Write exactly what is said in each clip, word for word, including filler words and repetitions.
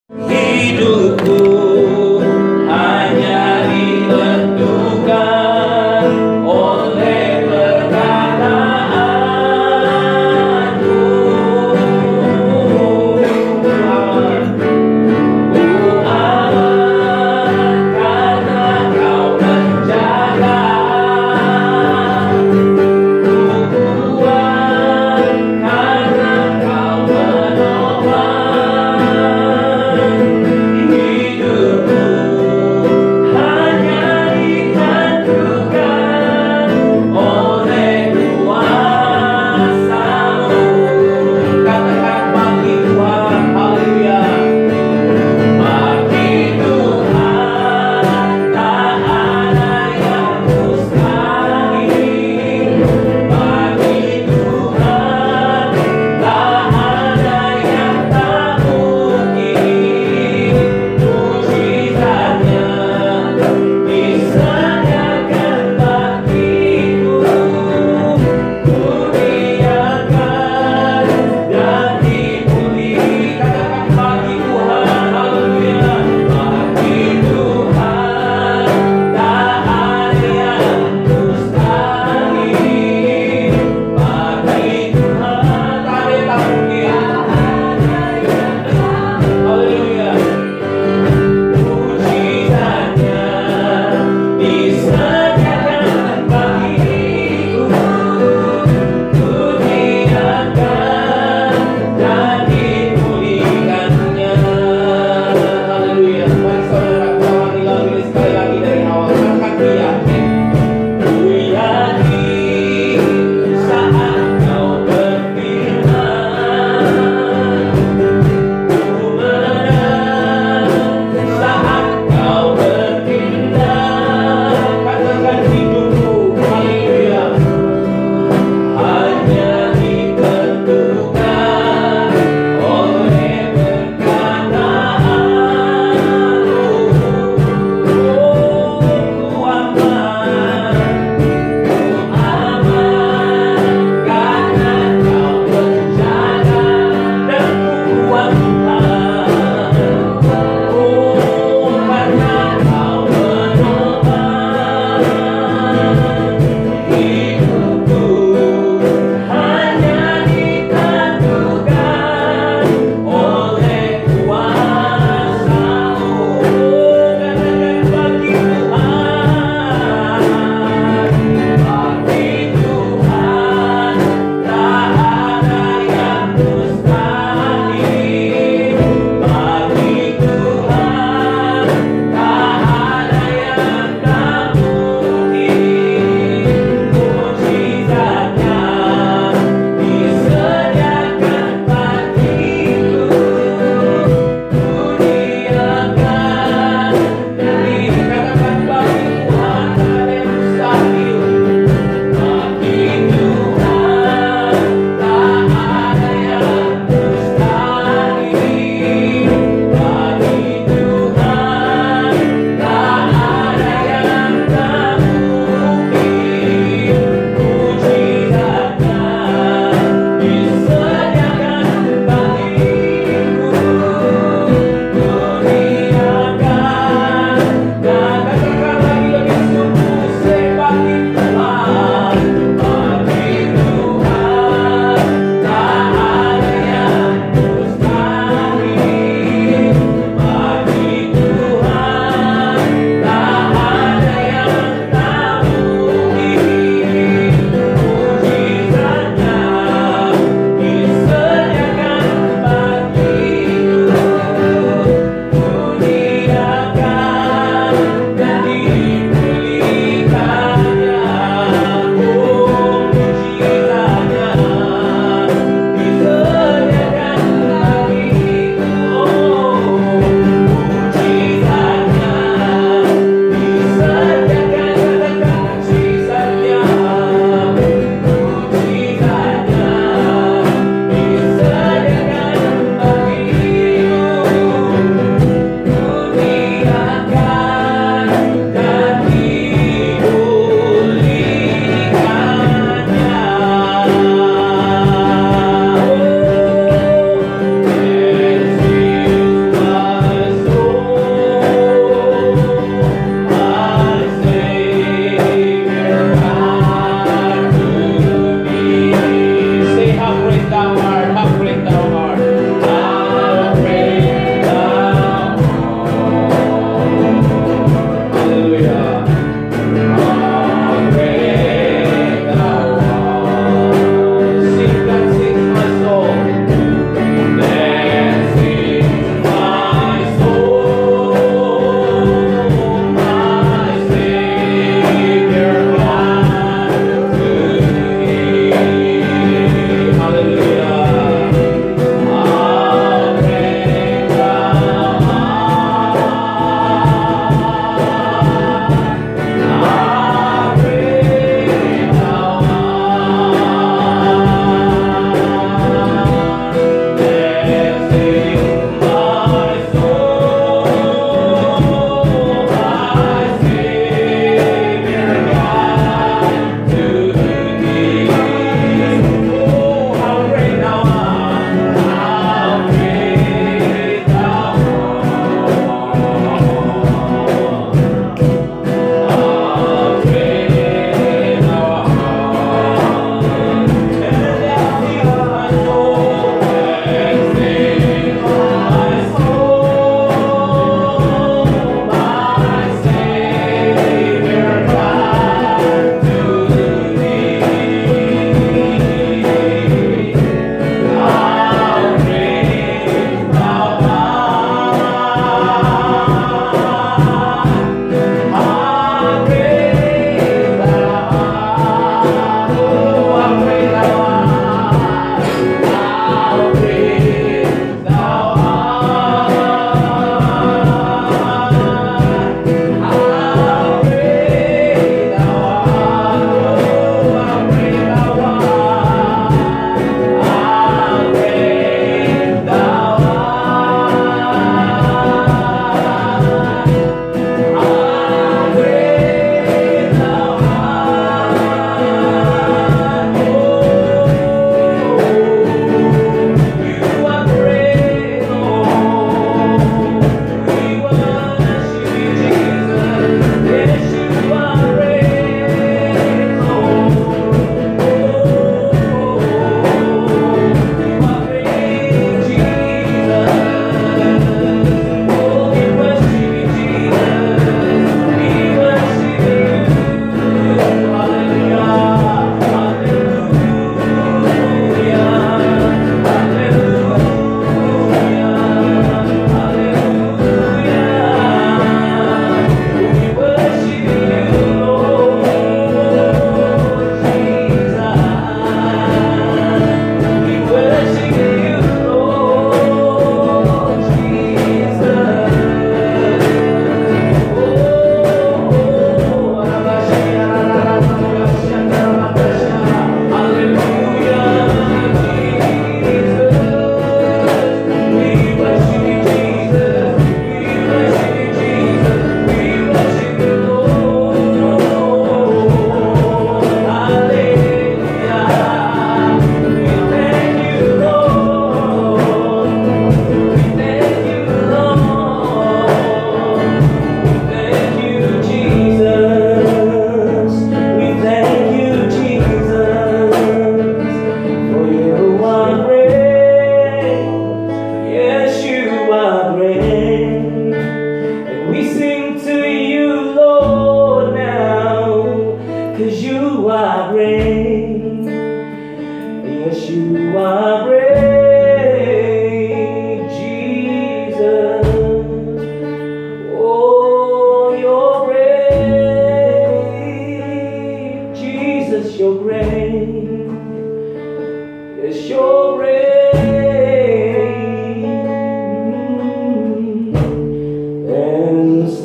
Hidupku hanya ditentukan oleh perkataanmu, Tuhan. Ku aman karena Kau menjaga. Ku kuat karena Kau menopang hidupku.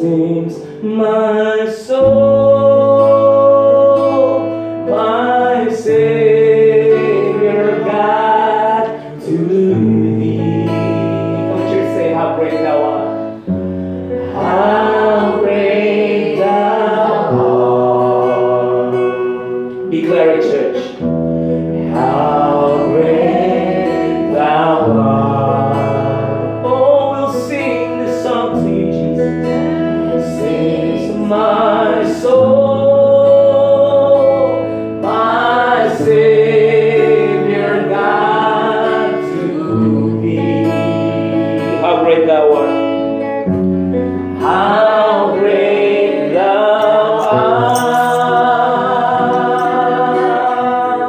sings my soul, my Savior God, to thee. Come on, church, say how great thou art. How great thou art. Declare it, church. How great thou art. Oh, we'll sing this song to you, Jesus. Sings my soul, my Savior God, to thee. How great thou art. How great thou art.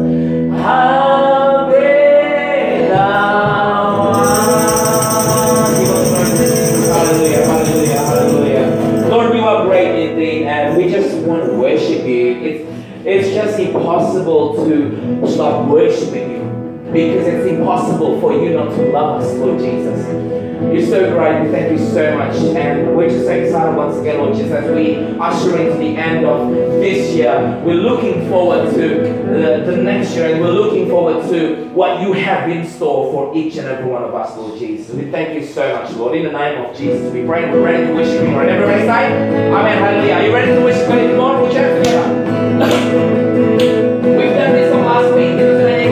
How great thou art. Hallelujah, hallelujah, hallelujah. Lord, you are great indeed, and we just want to worship you. It's, it's just impossible to stop worshiping you, because it's impossible for you not to love us, Lord Jesus. You're so great. We thank you so much. And we're just so excited once again, Lord Jesus, as we usher into the end of this year. We're looking forward to the, the next year, and we're looking forward to what you have in store for each and every one of us, Lord Jesus. We thank you so much, Lord. In the name of Jesus, we pray and we're ready to worship you, Lord. Everybody say, Amen, hallelujah. Are you ready to worship God? Come on, put your hands together. We've done this song last week. So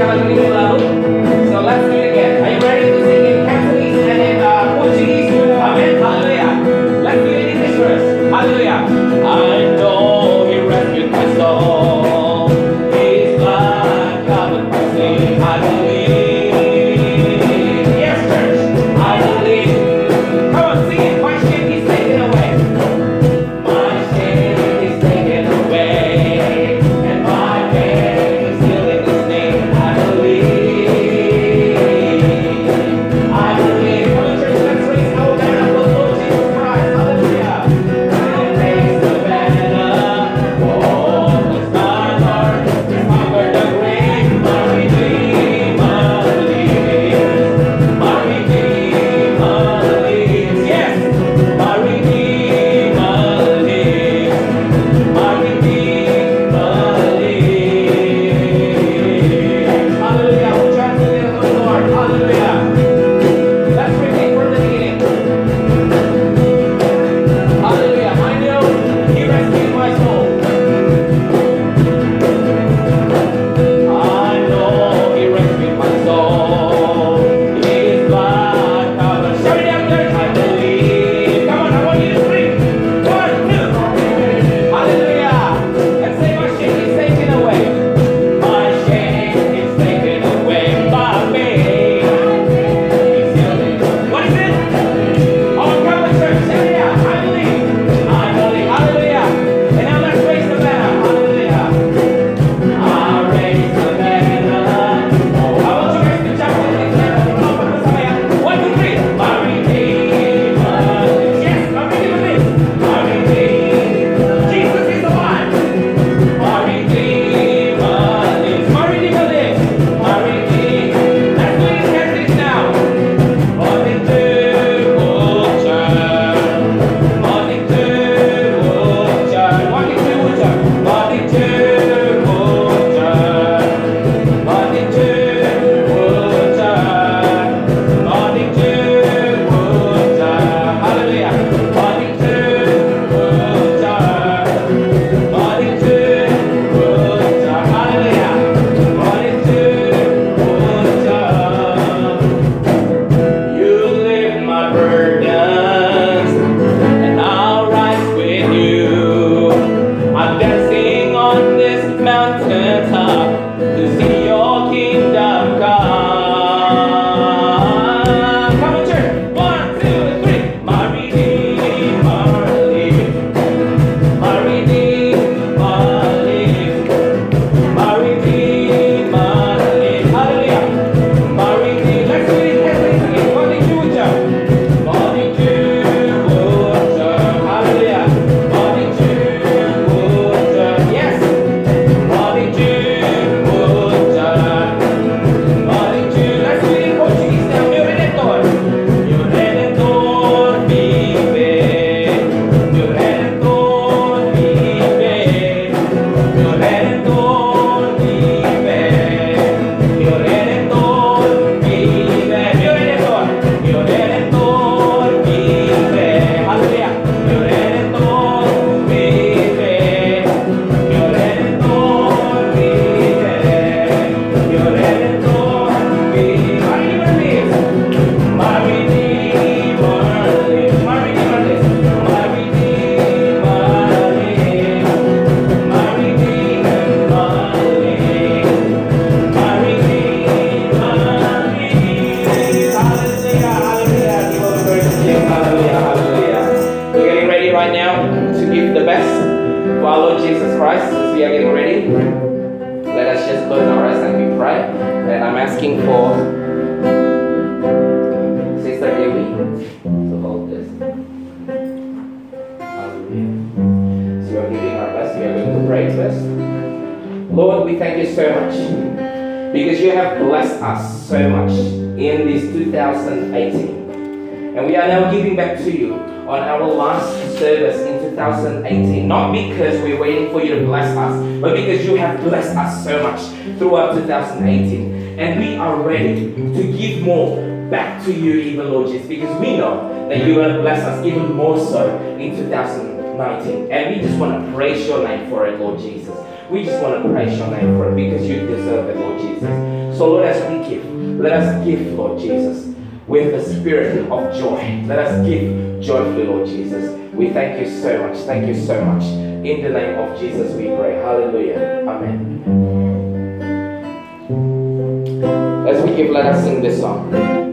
let's do it again. Are you ready to sing in Cantonese and in uh, Portuguese? Amen. Hallelujah. Let's do it in English first. Hallelujah. I know He rescued my soul. His blood covered my sin. I believe. Yes, church. I believe. Come on, sing it. My shame is taken away. My shame is taken away, and my pain is still in His name. I believe. Jesus Christ, since we are getting ready, let us just close our eyes and we pray. And I'm asking for Sister Dewi to hold this. Hallelujah. So we are giving our best. We are going to pray first. Lord, we thank you so much because you have blessed us so much in this two thousand eighteen. And we are now giving back to you on our last service in two thousand eighteen. Not because we're waiting for you to bless us, but because you have blessed us so much throughout two thousand eighteen. And we are ready to give more back to you, even Lord Jesus, because we know that you will bless us even more so in two thousand nineteen. And we just want to praise your name for it, Lord Jesus. We just want to praise your name for it because you deserve it, Lord Jesus. So Lord, as we give, let us give, Lord Jesus, with a spirit of joy. Let us give joyfully, Lord Jesus. We thank you so much. Thank you so much. In the name of Jesus we pray. Hallelujah. Amen. As we give, let us sing this song.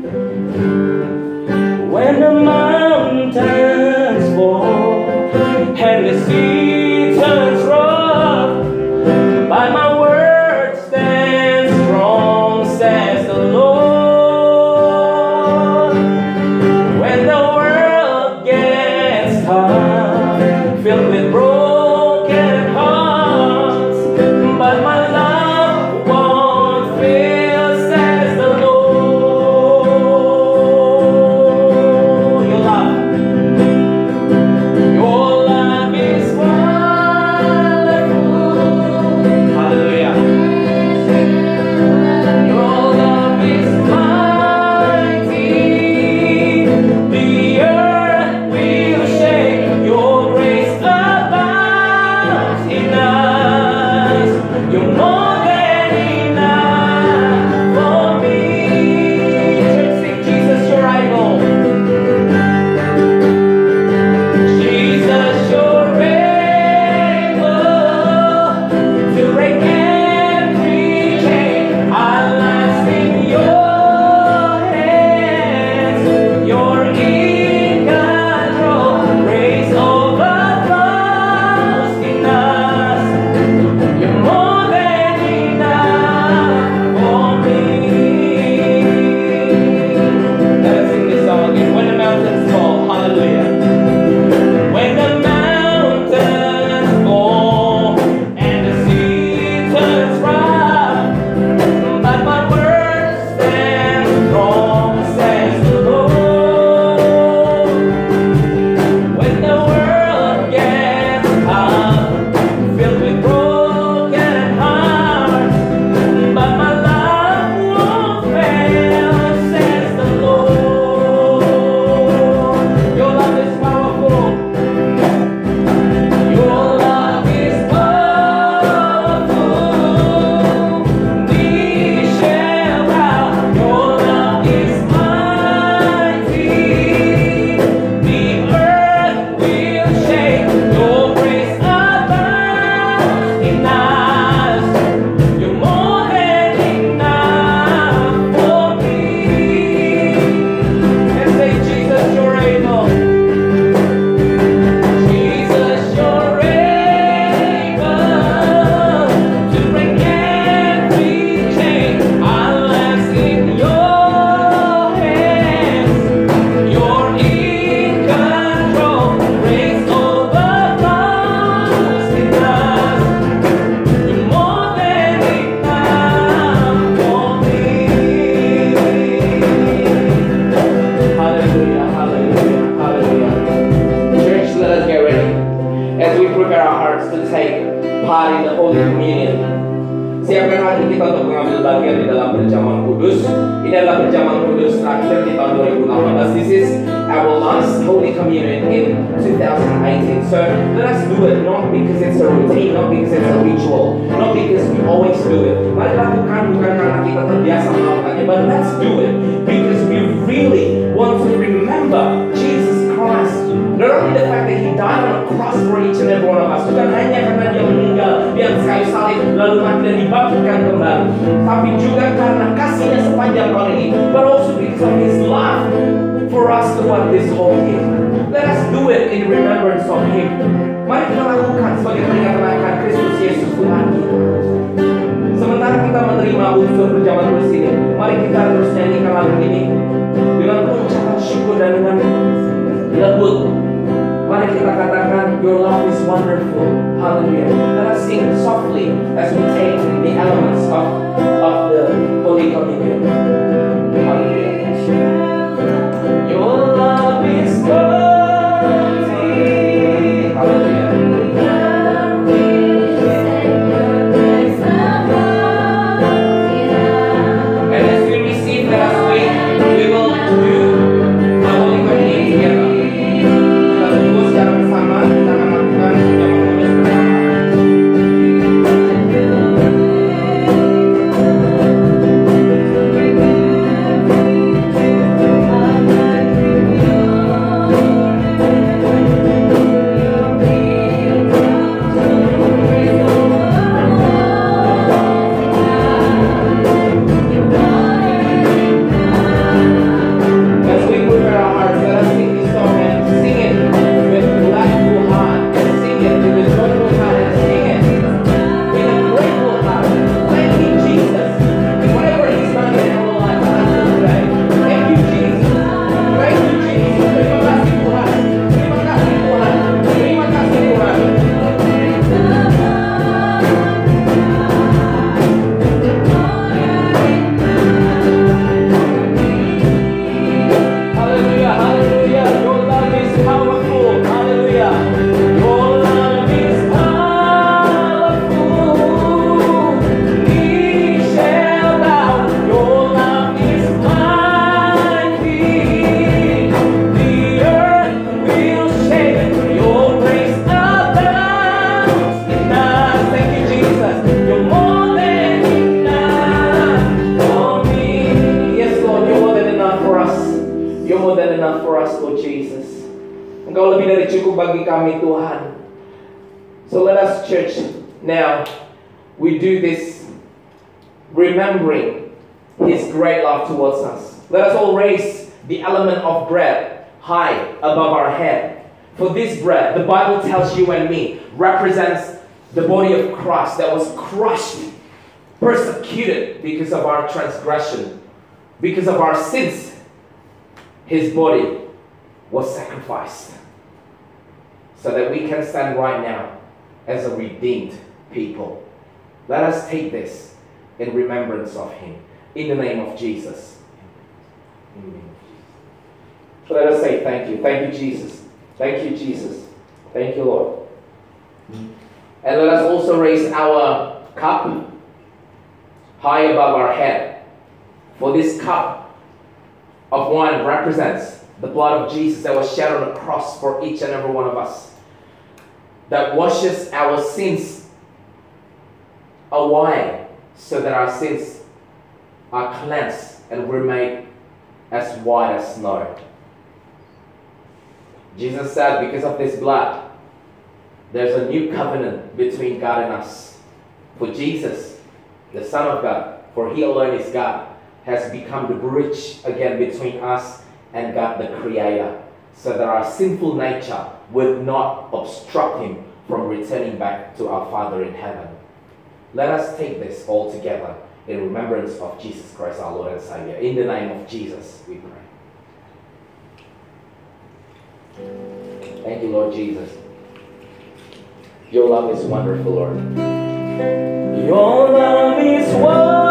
When the mountains fall and the sea turns rough, but my word stands strong, says the Lord. When the world gets tough, filled with broken hearts, but my love won't fail, says the Lord. Your love, your love is wonderful. Hallelujah. Your love is mighty. The earth will shake. Your grace abounds in us. You're more than enough for me. Church, sing Jesus, you're able. Jesus, you're able to break every chain. Our lives in your hands. You're in control. Grace overflows in us. You're more than enough for me. Let us sing this song again. When the mountains fall, hallelujah. When the mountains fall and the sea turns rough, but my word stands strong, says the Lord. When the world gets tough, filled with broken hearts, but my love won't fail, says the Lord. Your love is powerful. Your love is powerful. Knee shall bow. Your love is mighty. The earth will shake. Your grace abounds in us. You're more than enough for me. And say, Jesus, you're able. Jesus, you're able to break every chain. Our lives in your hands. You're in control. Grace overflows in us. You're more than enough for me. Hallelujah, hallelujah, hallelujah. Church, let us get ready as we prepare our hearts to take part in the Holy Communion. Siapkan hati kita untuk mengambil bagian di dalam perjamuan kudus. Ini adalah perjamuan kudus terakhir di tahun dua ribu delapan belas. This is our last Holy Communion in two thousand eighteen. So let us do it not because it's a routine, not because it's a ritual, not because we always do it. Mari lakukan bukan karena kita terbiasa melakukannya, but let's do it because we really want to remember Jesus Christ. Not only the fact that He died on a cross for each and every one of us, bukan hanya karena Dia meninggal di atas kayu salib lalu mati dan dibangkitkan kembali, tapi juga karena kasihnya sepanjang tahun ini, but also because of His love for us throughout this whole year. Let us do it in remembrance of Him. Mari kita lakukan sebagai peringatan akan Kristus Yesus Tuhan kita. Sementara kita menerima unsur berjamaah tulis ini, mari kita terus nyanyikan lagu ini dengan ucapan syukur dan dengan lembut. Mari kita katakan, Your love is wonderful. Hallelujah. Let us sing softly as we take the elements of, of the Holy Communion. Hallelujah. Your love is worthy. Hallelujah. And as we receive that as we, we will do the Holy Communion together. Kita tunggu secara bersama, kita akan lakukan yang kudus bersama. Bagi kami Tuhan. So let us, church, now we do this remembering His great love towards us. Let us all raise the element of bread high above our head. For this bread, the Bible tells you and me, represents the body of Christ that was crushed, persecuted because of our transgression, because of our sins. His body was sacrificed, so that we can stand right now as a redeemed people. Let us take this in remembrance of Him. In the name of Jesus. So let us say thank you. Thank you, Jesus. Thank you, Jesus. Thank you, Lord. And let us also raise our cup high above our head. For this cup of wine represents the blood of Jesus that was shed on the cross for each and every one of us, that washes our sins away, so that our sins are cleansed and we're made as white as snow. Jesus said, because of this blood, there's a new covenant between God and us. For Jesus, the Son of God, for He alone is God, has become the bridge again between us and God the Creator, so that our sinful nature would not obstruct Him from returning back to our Father in heaven. Let us take this all together in remembrance of Jesus Christ, our Lord and Savior. In the name of Jesus, we pray. Thank you, Lord Jesus. Your love is wonderful, Lord. Your love is wonderful.